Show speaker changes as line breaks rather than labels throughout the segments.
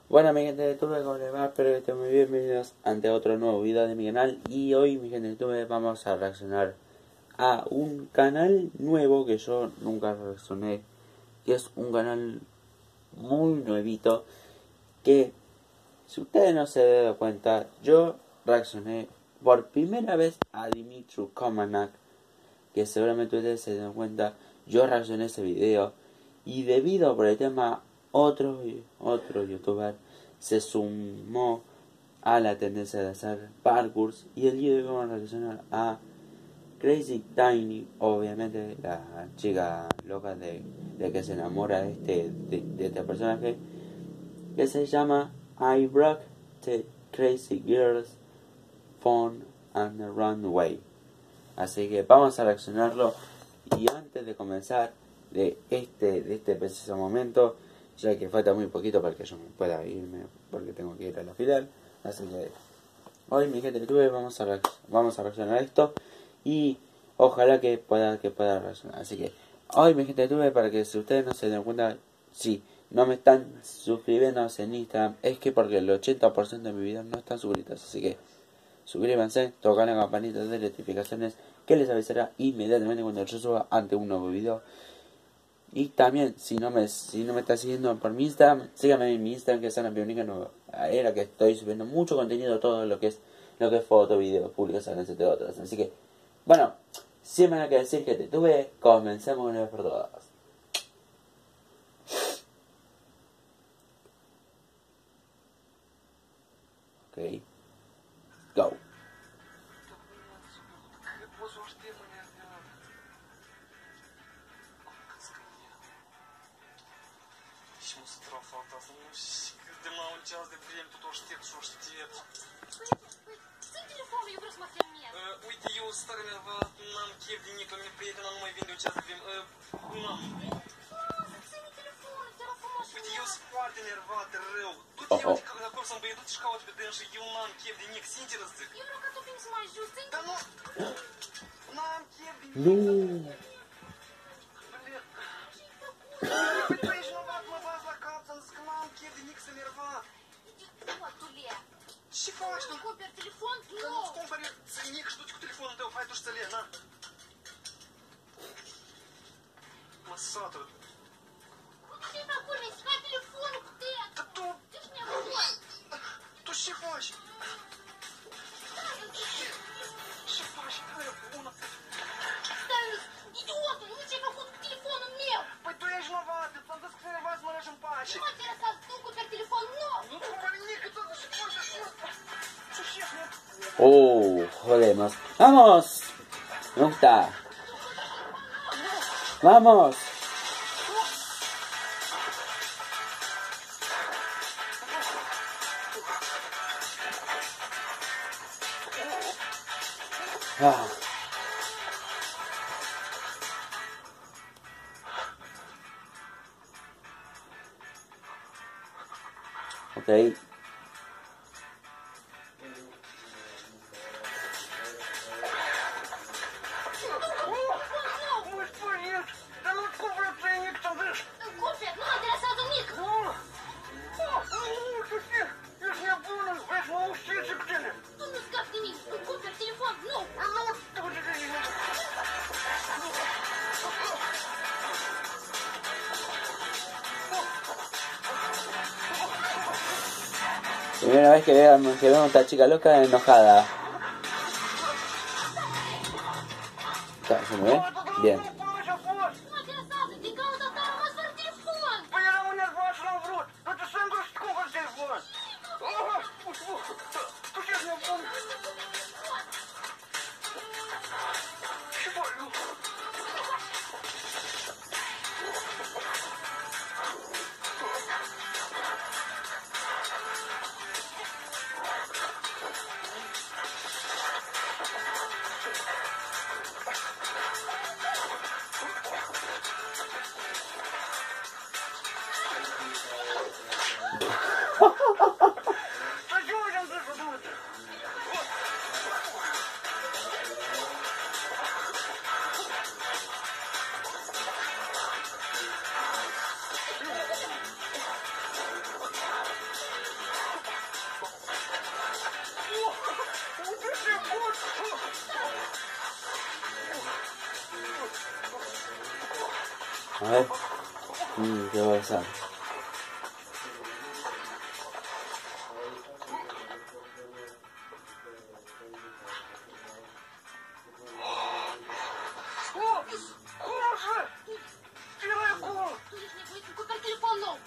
Bueno, mi gente de YouTube, ¿cómo les va? Espero que estén muy bien. Bienvenidos ante otro nuevo video de mi canal. Y hoy, mi gente de YouTube, vamos a reaccionar a un canal nuevo que yo nunca reaccioné. Que es un canal muy nuevito. Que, si ustedes no se han dado cuenta, yo reaccioné por primera vez a Dimitri Komanak. Que seguramente ustedes se dan cuenta, yo reaccioné a ese video. Y debido por el tema, otro youtuber se sumó a la tendencia de hacer parkours. Y el día de hoy vamos a reaccionar a Crazy Tiny, obviamente la chica loca de que se enamora de este personaje, que se llama I Rock the Crazy Girls Phone and the Runway. Así que vamos a reaccionarlo. Y antes de comenzar de este preciso momento, ya que falta muy poquito para que yo me pueda irme porque tengo que ir a la filial, así que hoy, mi gente de YouTube, vamos a reaccionar a esto y ojalá que pueda reaccionar. Así que hoy, mi gente de YouTube, para que si ustedes no se den cuenta, si no me están suscribiendo en Instagram, es que porque el 80% de mis videos no están suscritos. Así que suscríbanse, tocan la campanita de notificaciones que les avisará inmediatamente cuando yo suba ante un nuevo video. Y también, si no me está siguiendo por mi Instagram, síganme en mi Instagram, que es Ana Pionica, era que estoy subiendo mucho contenido, todo lo que es foto, video, publicaciones, entre otras. Así que, bueno, sin más nada que decir, que te tuve, comencemos una vez por todas. Ok, go.
С утра фантазм. Ты на час de vreme tot o știet și o știet.
Țin telefonul, eu vreau să mă filmez.
Uite, eu sunt tare nervat, n-am chef de nic, la mine prietena nu mai vinde o ceas de vreme. N-am.
Lasă, ține telefonul, te rog frumos.
Uite, eu sunt foarte nervat, rău. Du-te eu de acolo să-mi băie, du-te și cauți pe dâns și eu n-am chef de nic, sincer îți zic.
Eu vreau ca tu primi să mă ajuți, ține
Dar nu, n-am chef de nic.
Nu.
Păi tu ești nervat, mă bați la cap, ți-am zis că n-am chef de nic, sunt nervat.
Idiotul e.
Ce faci tu?
Cumperi telefon
Că
nou.
nu-ți cumpări nic și du-te cu telefonul tău, hai tu și ți-l iei, na. Mă satură.
Ce fac culme, să ai telefonul cu tine.
Dar tu,
Tu ești nebun.
tu ce faci? Ce faci? Hai, bună.
Stai, idiotul, nu ce-ai făcut cu telefonul meu.
Păi tu ești novat, ți-am zis că să ne vas să mă lași în pace.
Nu mă interesează, tu cumperi telefon nou.
Nu-ți cumpări nic, că ți-am zis și faci așa. Ce șef, nu?
Oh, jodemos. ¡Vamos! Me gusta. ¡Vamos! Ah. Ok.
Mă spăriet, dar nu-ți cumpără ție nic, ți-am zis.
Cumperi, nu mă interesează nimic.
Nu, tu știi, ești nebună, vrei să mă uștiți cu tine.
Tu nu scapi nimic, tu cumperi telefon nou.
Nu, du-te de aici.
Primera vez que veo a esta chica loca enojada. ¿Se me ve? Bien.
Nu mă interesează, din cauza ta am rămas fără telefon.
Păi eram nervat și l-am vrut. Du-te singur și cumpăr telefon. Tu ești nebun. Ce faci?
A ver. ¿Qué va a pasar?
Какой телефон, ну?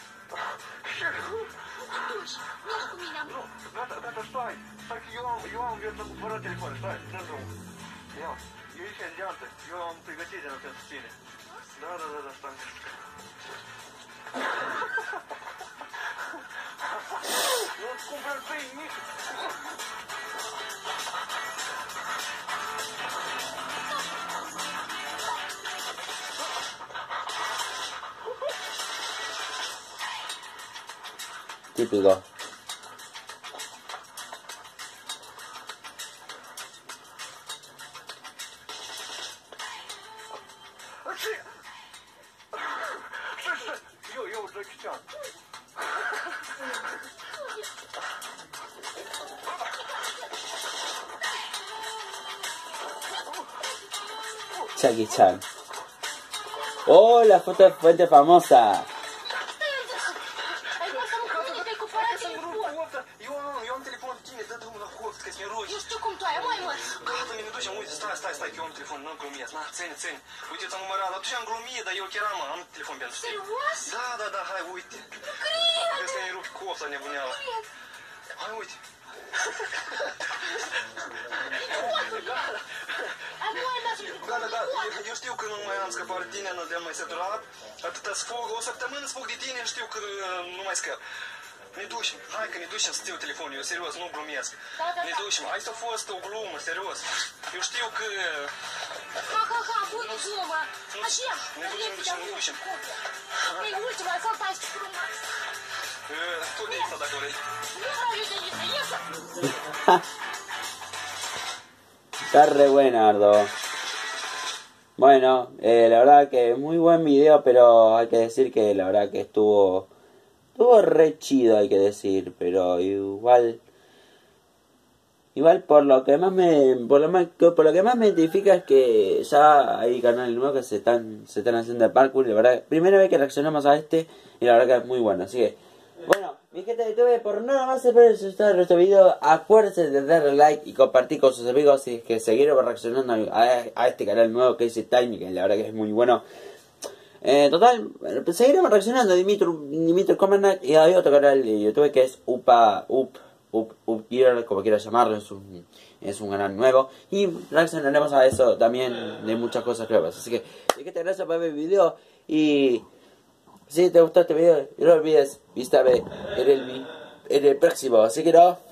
Точно, ножку меня.
Это стой. Так, eu am fără telefon, stai, dă drum. Ia, eu aici în geantă, eu am pregătire pentru tine. Da, stai. Nu-ți cumpăr pe nimic.
Típico.
Eu Jackie Chan.
Jackie Chan. ¡Oh, la foto de fuente famosa!
Eu am telefon de tine, dă drumul la host, că-ți miroși.
Eu știu cum tu ai, mai mă.
Gata, ne ducem, uite, stai, că eu am telefon, n-am glumit. Na, ține. Uite, ți-am numărat, atunci am glumit, dar eu chiar am telefon pentru tine.
Serios?
Da, hai, uite. Vezi că ne rupi copsa nebuneală. Hai, uite. Da, eu știu că nu mai am scăpat de tine, nu te-am mai săturat. Atâta sfog, o săptămână sfog de tine, știu că nu mai scap. Ne ducem, hai că ne ducem să tiu telefonul, eu serios, nu glumesc. Ne ducem, hai să a fost o glumă, serios. Eu știu că...
Ха-ха-ха, bună glumă. Așa,
ne ducem.
E ultima, e fantastic frumos.
Tu de asta dacă vrei.
Nu vreau eu de aici, iese.
Está re buena, Ardo. Bueno, la verdad que muy buen video, pero hay que decir que la verdad que estuvo re chido, hay que decir, pero igual por lo que más me identifica es que ya hay canales nuevos que se están haciendo de parkour, y la verdad, primera vez que reaccionamos a este y la verdad que es muy bueno, así que bueno, mi gente de YouTube, por nada más espero disfrutar de nuestro video. Acuérdense de darle like y compartir con sus amigos y que seguiremos reaccionando a este canal nuevo que es Tiny, que la verdad que es muy bueno. Total, seguiremos reaccionando a Dimitri Comandac, y hay otro canal de YouTube que es Upgear, como quieras llamarlo, es un canal nuevo, y reaccionaremos a eso también de muchas cosas nuevas. Así que gracias por ver el video, y si te gustó este video, no olvides visitarme en el próximo. Así que no.